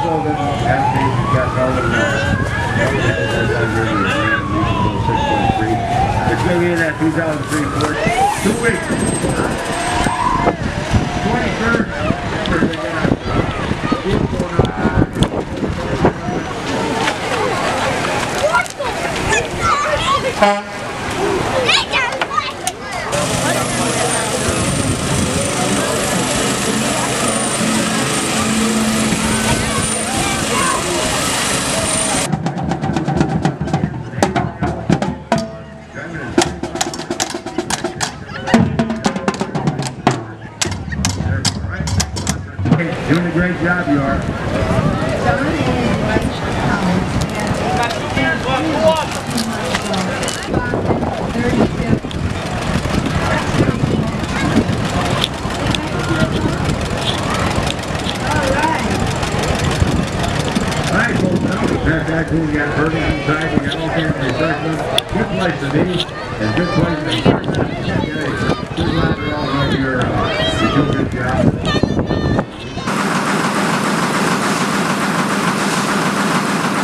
also then applications got held in 6.3. It's going to be in that 2003 Ford. 2 weeks. 23rd. Doing a great job, you are. Alright, folks, now that's actually we got burgers inside, we got all kinds of refreshments. Good place to be, and good place to be. Good ladder all over your good job.